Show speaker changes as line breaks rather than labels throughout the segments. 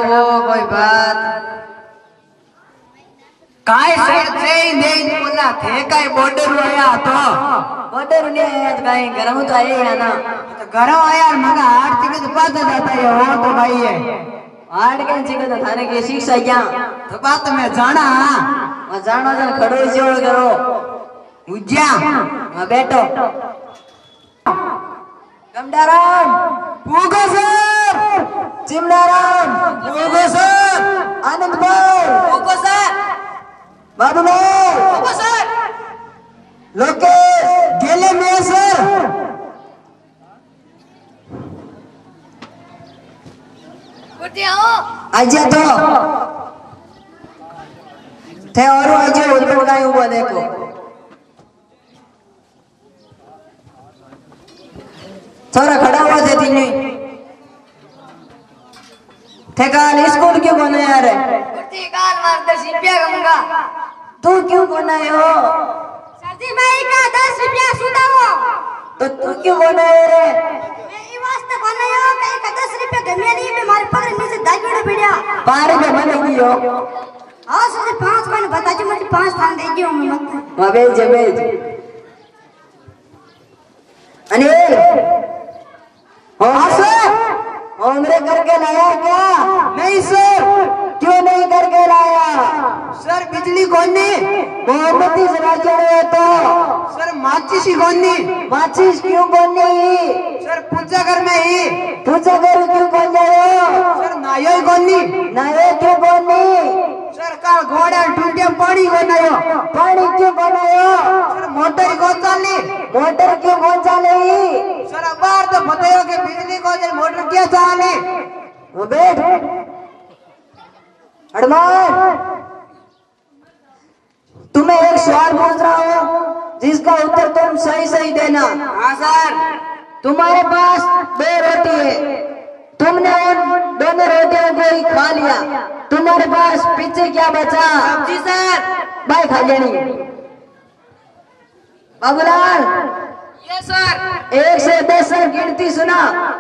हो कोई बात काय सर से दे बोला थे काय बॉर्डर आया तो
बॉर्डर ने काय गरम तो आए या ना
तो घर आया मगा आठ चिके तो पता जाता है वो तो भाई है
आठ के चिके तो थाने की शिक्षा क्या
तो बात मैं जाना
मैं जानो जन खड़ो जोड़ करो
उज्जा
मैं बैठो गमडाराम
पूगो सर
चिमनाराम
पूगो सर
आनंद भाई
पूगो सर
बाबू भाई
पूगो सर
लोकेश
गेले में सर
आजा तो थे और आजा उनको काय हुआ देखो थोड़ा खड़ा हुआ थे तीनों थे काल स्कूल क्यों बना यार
कुर्ती काल मारते सिपिया गंगा
तू क्यों बना हो
सरजी भाई का 10 रुपया सुदा हो
तो तू क्यों बना रे
मैं ई वास्ते बनायो कहीं का 10 रुपया गमिया नहीं में मारे पकड़ नीचे दागड़ो बिड़िया
पारे पे बनेगी हो
हां सरजी 5 कोई बता जो मुझे 5 थान दे दियो मैं मत
अबे अनिल हाँ सर हमरे करके लाया क्या
नहीं सर
क्यों नहीं करके लाया
सर बिजली कोनी
मोमबत्ती जला चढ़े तो
सर माचिस ही कोनी
माचिस क्यों कोनी
सर पूजा घर में ही
पूजा करो क्यों कोन जाओ
सर नायो ही कोनी
नाये क्यों कोनी
सर का घोड़ा टूटे पानी कोनायो
पानी क्यों बनायो
सर मोटर को चाली
मोटर क्यों कौन चाले
सर बाहर तो बतायो कि बिजली को जब मोटर क्या चाली
वो बैठ अड़मान तुम्हें एक सवाल पूछ रहा हूँ जिसका उत्तर तुम सही सही देना
हाँ सर
तुम्हारे पास 2 रोटी है तुमने उन दोनों रोटियों को ही खा लिया तुम्हारे पास पीछे क्या बचा
जी सर
भाई खा लेनी बाबूलाल
ये सर
1 से 10 तक गिनती सुना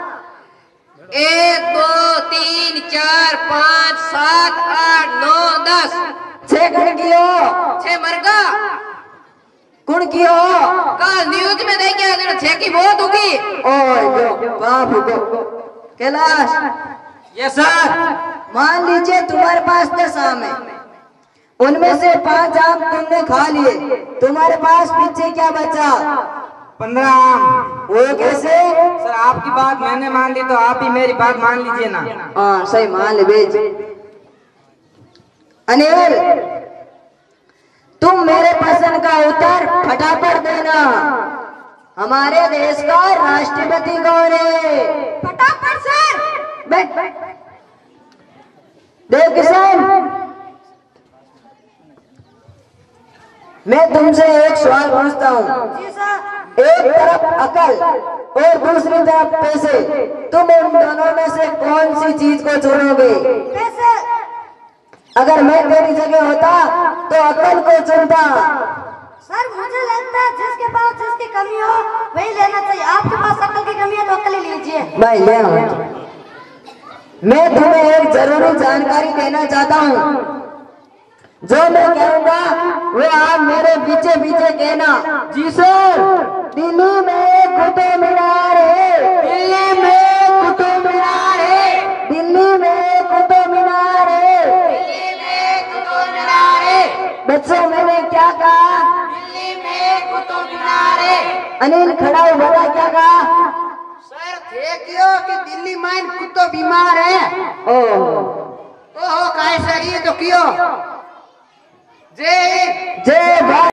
1 2 3 4 5 7 8 9 10
6 गण कियो
6 मरगा
कुण कियो
कल न्यूज में देखिए अगर 6 की बहुत होगी
ओए जो बाप को कैलाश
ये सर
मान लीजिए तुम्हारे पास 10 आम है उनमें से 5 आम तुमने खा लिए तुम्हारे पास पीछे क्या बचा
15 आम
वो कैसे
सर आपकी बात मैंने मान ली तो आप ही मेरी बात मान लीजिए ना
हाँ सही मान ले बेच अनिल तुम मेरे प्रश्न का उत्तर फटाफट देना हमारे देश का राष्ट्रपति कौन है
फटाफट सर
बैठ देव किशन मैं तुमसे एक सवाल पूछता हूँ
जी सर
एक तरफ अकल और दूसरी तरफ पैसे तुम उन दोनों में से कौन सी चीज को चुनोगे
पैसे
अगर मैं तेरी जगह होता तो अकल को चुनता
सर मुझे लगता है जिसके पास जिसकी कमी हो वही लेना चाहिए आपके पास अकल की कमी है तो अकल ही लीजिए
भाई ले आओ मैं तुम्हें एक जरूरी जानकारी देना चाहता हूँ जो मैं कहूँगा वो आप मेरे पीछे पीछे कहना जी सर दिल्ली में कुतुब मीनार है दिल्ली में कुतुब मीनार है दिल्ली में कुतुब मीनार है
दिल्ली में कुतुब मीनार है
बच्चों मैंने क्या कहा
दिल्ली में कुतुब मीनार है
अनिल खड़ा हुआ क्या कहा
सर थे क्यों कि दिल्ली में कुतुब बीमार है ओहो काय सर ये तो क्यों जय
जय भारत।